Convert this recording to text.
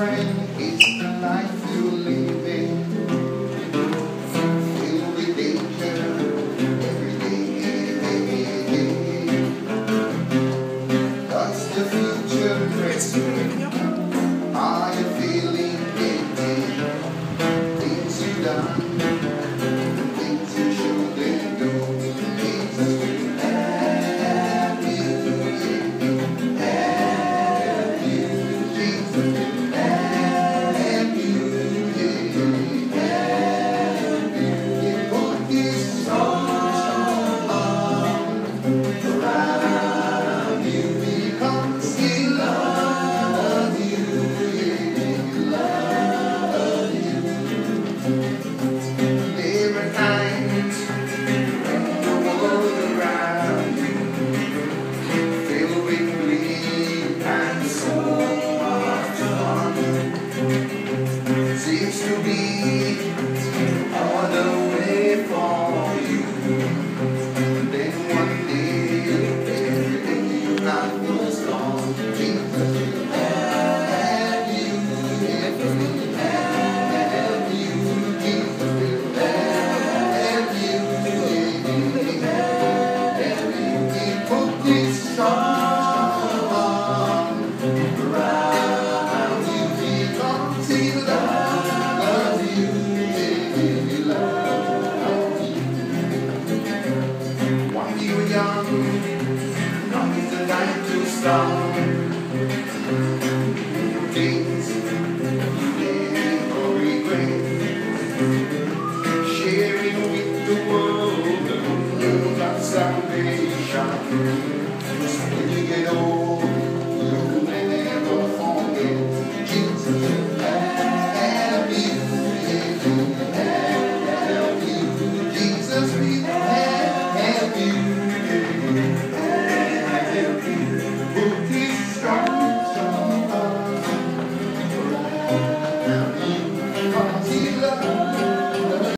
friend, it's the life you live in. Filled with danger every day. Does the future press you? Are you feeling empty? Things you done, things you shouldn't do. Jesus will help you, help you. Jesus will help you, help you. He put His arm around you because He loves you, loves you. There are times when the world around you filled with greed and so much fun seems to be all the way for you. Then one day, everything you had was gone. Jesus will help you, help you, help you. Jesus will help you, help you. He put His arm around you because He loves you, He loves you. When you were young, now is the time to start. Things you never regret. Sharing with the world the news of salvation. When you get old,